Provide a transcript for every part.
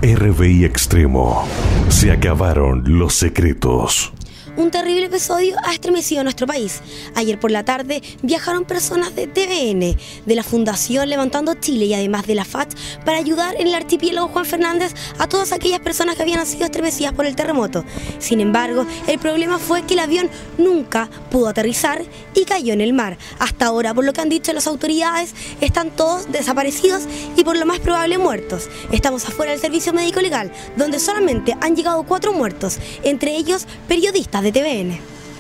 RBI Extremo. Se acabaron los secretos. Un terrible episodio ha estremecido a nuestro país. Ayer por la tarde viajaron personas de TVN, de la Fundación Levantando Chile y además de la FACH para ayudar en el archipiélago Juan Fernández a todas aquellas personas que habían sido estremecidas por el terremoto. Sin embargo, el problema fue que el avión nunca pudo aterrizar y cayó en el mar. Hasta ahora, por lo que han dicho las autoridades, están todos desaparecidos y por lo más probable muertos. Estamos afuera del servicio médico legal, donde solamente han llegado 4 muertos, entre ellos periodistas de TVN.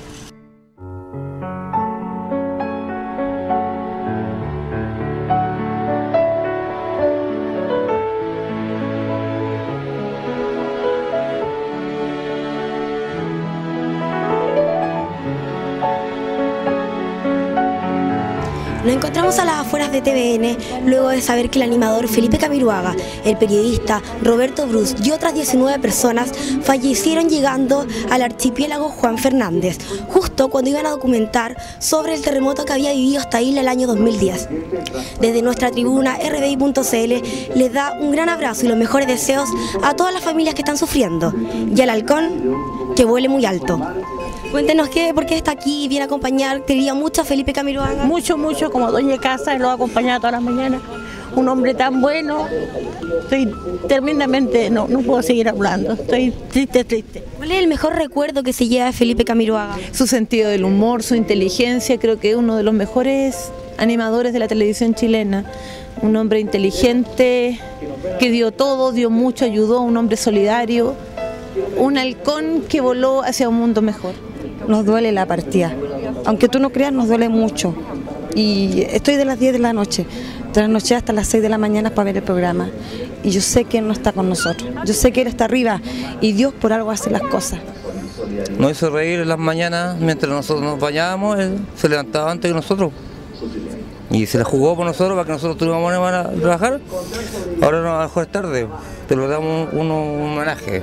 Nos encontramos a las afueras de TVN luego de saber que el animador Felipe Camiroaga, el periodista Roberto Bruce y otras 19 personas fallecieron llegando al archipiélago Juan Fernández, justo cuando iban a documentar sobre el terremoto que había vivido esta isla el año 2010. Desde nuestra tribuna RBI.cl les da un gran abrazo y los mejores deseos a todas las familias que están sufriendo, y al halcón que vuele muy alto. Cuéntenos por qué está aquí, viene a acompañar, quería mucho a Felipe Camiroaga. Mucho, como dueña de casa, lo ha acompañado todas las mañanas. Un hombre tan bueno, estoy tremendamente, no puedo seguir hablando, estoy triste. ¿Cuál es el mejor recuerdo que se lleva de Felipe Camiroaga? Su sentido del humor, su inteligencia, creo que es uno de los mejores animadores de la televisión chilena. Un hombre inteligente, que dio todo, dio mucho, ayudó, un hombre solidario, un halcón que voló hacia un mundo mejor. Nos duele la partida, aunque tú no creas, nos duele mucho. Y estoy de las 10 de la noche, trasnoché hasta las 6 de la mañana para ver el programa. Y yo sé que Él no está con nosotros, yo sé que Él está arriba y Dios por algo hace las cosas. Nos hizo reír en las mañanas mientras nosotros nos bañábamos, Él se levantaba antes que nosotros. Y se la jugó por nosotros para que nosotros tuviéramos a trabajar. Ahora no, a lo mejor es tarde, pero le damos un homenaje.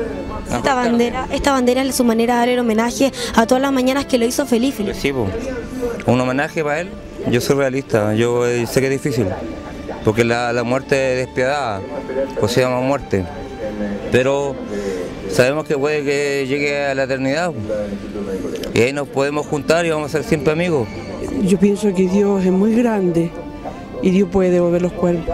Esta bandera es su manera de darle el homenaje a todas las mañanas que lo hizo feliz. Sí, pues, un homenaje para él. Yo soy realista, yo sé que es difícil, porque la muerte es despiadada, pues se llama muerte. Pero sabemos que puede que llegue a la eternidad, y ahí nos podemos juntar y vamos a ser siempre amigos. Yo pienso que Dios es muy grande y Dios puede devolver los cuerpos.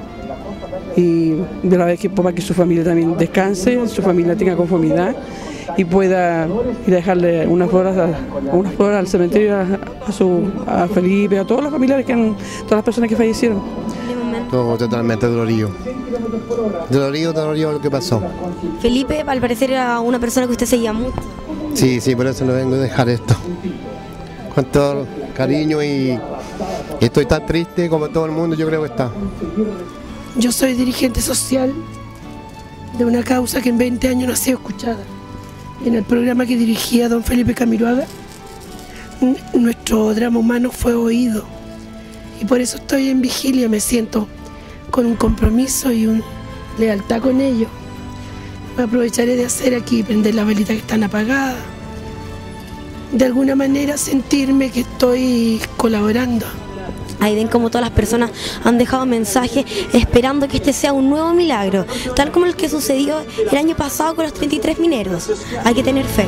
Y de la vez que para que su familia también descanse, su familia tenga conformidad y pueda ir a dejarle unas flores al cementerio a Felipe, a todos los familiares, todas las personas que fallecieron. Todo totalmente dolorido lo que pasó. Felipe, al parecer, era una persona que usted seguía mucho. Sí, por eso no vengo a dejar esto. Con todo cariño y estoy tan triste como todo el mundo, yo creo que está. Yo soy dirigente social de una causa que en 20 años no ha sido escuchada. En el programa que dirigía don Felipe Camiroaga, nuestro drama humano fue oído. Y por eso estoy en vigilia, me siento con un compromiso y una lealtad con ellos. Me aprovecharé de hacer aquí, prender las velitas que están apagadas. De alguna manera sentirme que estoy colaborando. Ahí ven como todas las personas han dejado mensajes esperando que este sea un nuevo milagro, tal como el que sucedió el año pasado con los 33 mineros. Hay que tener fe.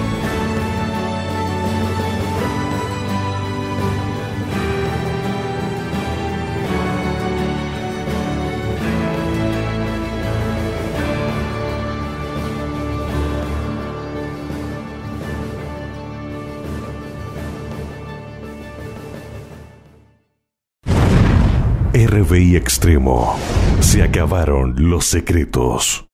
RBI Extremo. Se acabaron los secretos.